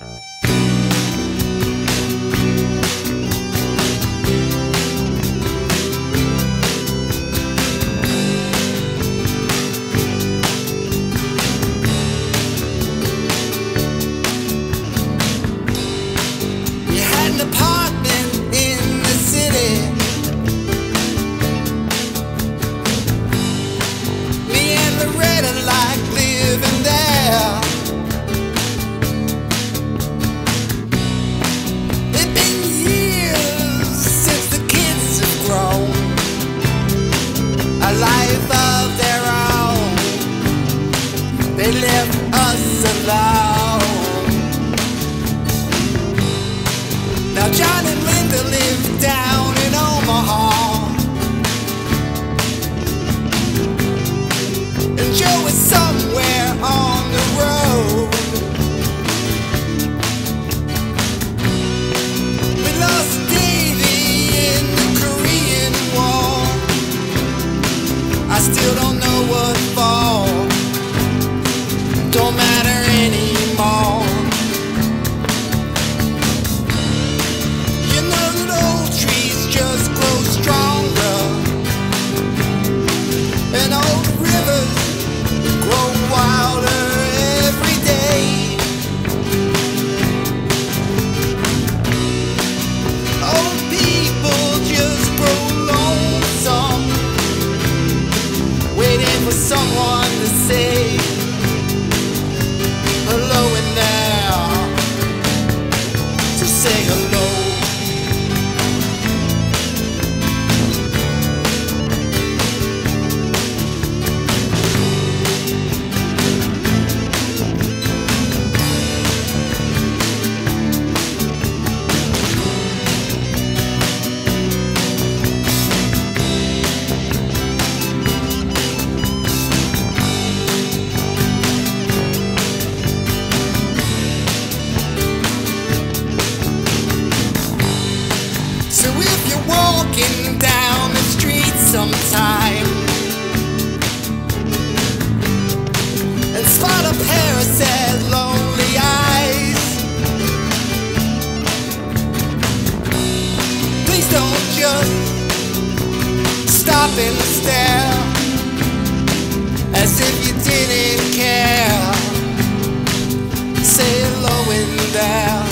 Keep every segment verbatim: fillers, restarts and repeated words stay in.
They left us alone. Now John and Linda live down in Omaha, and Joe is somewhere on the road. We lost Davy in the Korean War. I still don't know what for. Don't matter anymore. You know that old trees just grow stronger, and old rivers grow wilder every day. Old people just grow lonesome, waiting for someone to say hello in there, to say hello. Walking down the street sometime and spot a pair of sad, lonely eyes, please don't just stop and stare as if you didn't care. Say hello in there.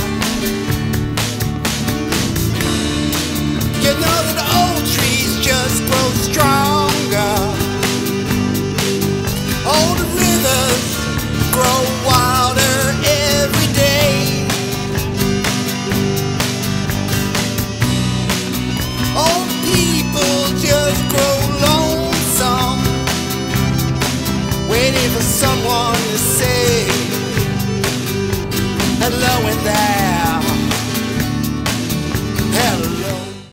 You know that old trees just grow stronger, old rivers grow wilder every day. Old people just grow lonesome, waiting for someone to say hello in there.